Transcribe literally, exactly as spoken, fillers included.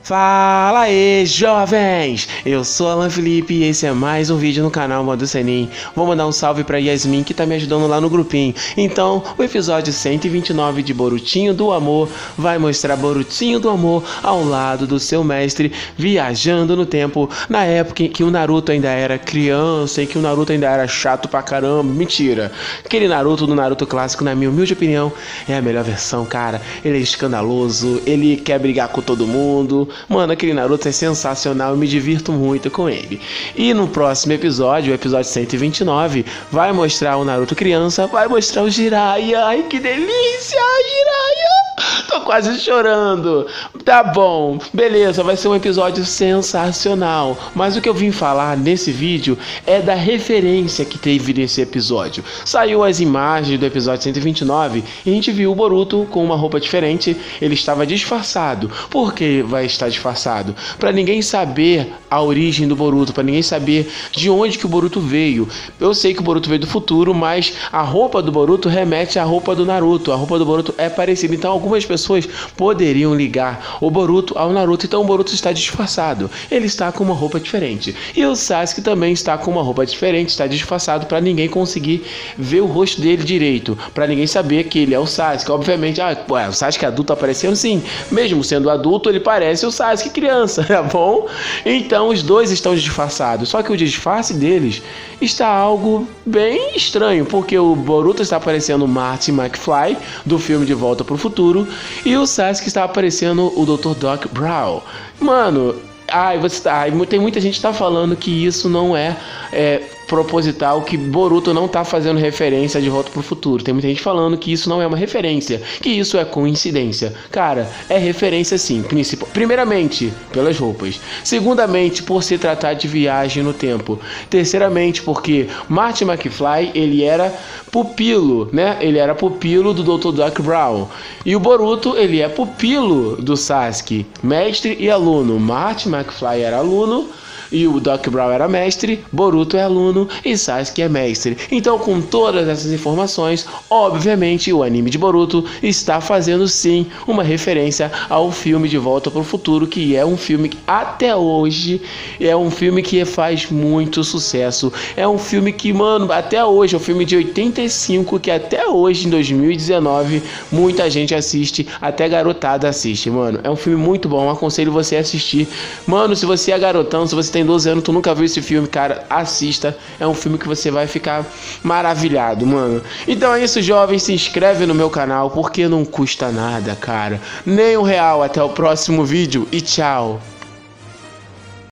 Fala aí, jovens! Eu sou Alan Felipe e esse é mais um vídeo no canal Modo Senin. Vou mandar um salve pra Yasmin que tá me ajudando lá no grupinho. Então, o episódio cento e vinte e nove de Borutinho do Amor vai mostrar Borutinho do Amor ao lado do seu mestre, viajando no tempo, na época em que o Naruto ainda era criança, em que o Naruto ainda era chato pra caramba. Mentira! Aquele Naruto do Naruto clássico, na minha humilde opinião, é a melhor versão, cara. Ele é escandaloso, ele quer brigar com todo mundo. Mano, aquele Naruto é sensacional, eu me divirto muito com ele. E no próximo episódio, o episódio cento e vinte e nove, vai mostrar o Naruto criança, vai mostrar o Jiraiya. Ai, que delícia, Jiraiya! Tô quase chorando. Tá bom, beleza, vai ser um episódio sensacional. Mas o que eu vim falar nesse vídeo é da referência que teve nesse episódio. Saiu as imagens do episódio cento e vinte e nove e a gente viu o Boruto com uma roupa diferente. Ele estava disfarçado. Por que vai estar disfarçado? Para ninguém saber a origem do Boruto, para ninguém saber de onde que o Boruto veio. Eu sei que o Boruto veio do futuro, mas a roupa do Boruto remete à roupa do Naruto. A roupa do Boruto é parecida, então algumas pessoas poderiam ligar o Boruto ao Naruto. Então o Boruto está disfarçado, ele está com uma roupa diferente. E o Sasuke também está com uma roupa diferente, está disfarçado para ninguém conseguir ver o rosto dele direito, para ninguém saber que ele é o Sasuke. Obviamente, ah, ué, o Sasuke adulto aparecendo, sim, mesmo sendo adulto ele parece o Sasuke criança, tá bom? Então os dois estão disfarçados, só que o disfarce deles está algo bem estranho, porque o Boruto está aparecendo o Marty McFly do filme De Volta para o Futuro e o Sasuke está aparecendo o doutor Doc Brown. Mano, ai, você, ai, tem muita gente que tá falando que isso não é, é proposital, que Boruto não tá fazendo referência a De Volta pro Futuro. Tem muita gente falando que isso não é uma referência, que isso é coincidência. Cara, é referência sim, principal. Primeiramente, pelas roupas. Segundamente, por se tratar de viagem no tempo. Terceiramente, porque Marty McFly, ele era pupilo, né? Ele era pupilo do doutor Doc Brown. E o Boruto, ele é pupilo do Sasuke, mestre e aluno. Marty McFly era aluno e o Doc Brown era mestre, Boruto é aluno e Sasuke é mestre. Então, com todas essas informações, obviamente o anime de Boruto está fazendo sim uma referência ao filme De Volta para o Futuro, que é um filme que até hoje é um filme que faz muito sucesso. É um filme que, mano, até hoje, é um filme de oitenta e cinco que até hoje, em dois mil e dezenove, muita gente assiste, até garotada assiste, mano. É um filme muito bom, aconselho você a assistir. Mano, se você é garotão, se você tem doze anos, tu nunca viu esse filme, cara, assista. É um filme que você vai ficar maravilhado, mano. Então é isso, jovem, se inscreve no meu canal, porque não custa nada, cara. Nem um real. Até o próximo vídeo e tchau.